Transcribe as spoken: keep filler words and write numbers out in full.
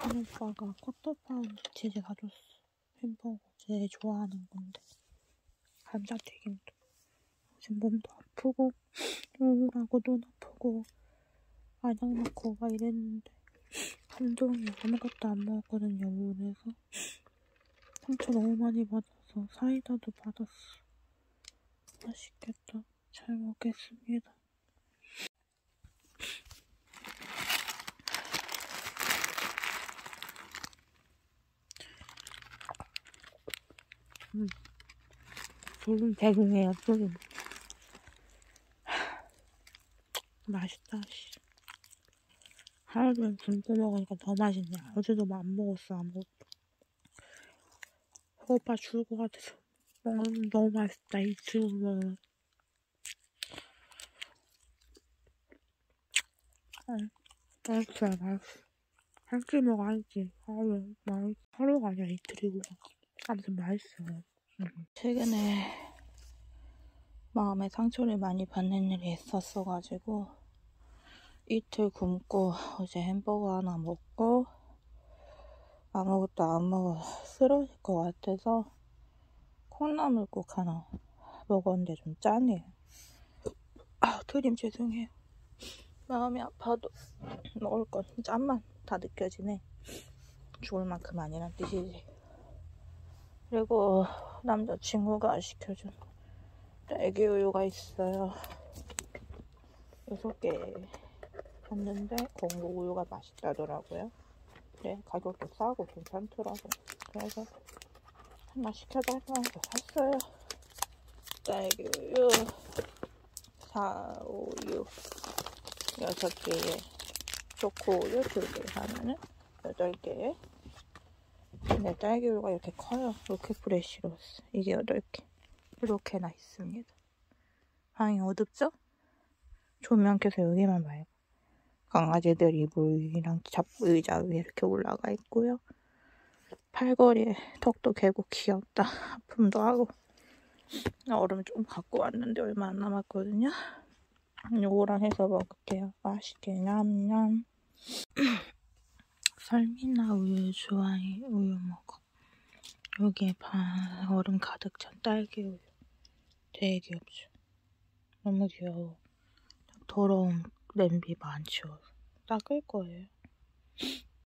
큰 오빠가 커터파운드 치즈 사줬어. 햄버거 제일 좋아하는 건데. 감자튀김도. 지금 몸도 아프고 우울하고 눈 아프고 안약 넣고 막 이랬는데 하루 종일 아무것도 안 먹었거든요. 우울해서. 상처 너무 많이 받아서 사이다도 받았어. 맛있겠다. 잘 먹겠습니다. 음. 소금 대중이에요, 소금. 맛있다, 씨. 하루 종일 굶고 먹으니까 더 맛있네. 어제도 안 먹었어, 아무것도. 오빠 죽을 것 같아서. 음, 너무 맛있다, 이 지금은. 응, 맛있어요, 맛있어. 한 끼 먹어야지. 하루에, 맛 하루가 아니라 이틀이고. 아무튼 맛있어요. 응. 최근에 마음에 상처를 많이 받는 일이 있었어가지고 이틀 굶고 어제 햄버거 하나 먹고 아무것도 안 먹어 쓰러질 것 같아서 콩나물국 하나 먹었는데 좀 짜네요. 아, 드림 죄송해요. 마음이 아파도 먹을 건 짠만 다 느껴지네. 죽을 만큼 아니란 뜻이지. 그리고 남자친구가 시켜준 딸기 우유가 있어요. 여섯 개 샀는데 공복 우유가 맛있다더라고요. 네, 가격도 싸고 괜찮더라고. 그래서 하나 시켜달라고 샀어요. 딸기 우유, 사우유 여섯 개에 초코 우유 두 개 하면은 여덟 개에. 근데 딸기 우유가 이렇게 커요. 이렇게 프레시로스. 이게 여덟 개. 이렇게나 있습니다. 방이 어둡죠? 조명 켜서 여기만 봐요. 강아지들 이불이랑 잡 의자 위에 이렇게 올라가 있고요. 팔걸이에 턱도 개고 귀엽다. 하품도 하고. 얼음 좀 갖고 왔는데 얼마 안 남았거든요. 요거랑 해서 먹을게요. 맛있게 냠냠. 설미나 우유 좋아해. 우유 먹어. 여기에 반 얼음 가득 찬 딸기 우유. 되게 귀엽죠? 너무 귀여워. 더러운 냄비 많죠? 닦을 거예요.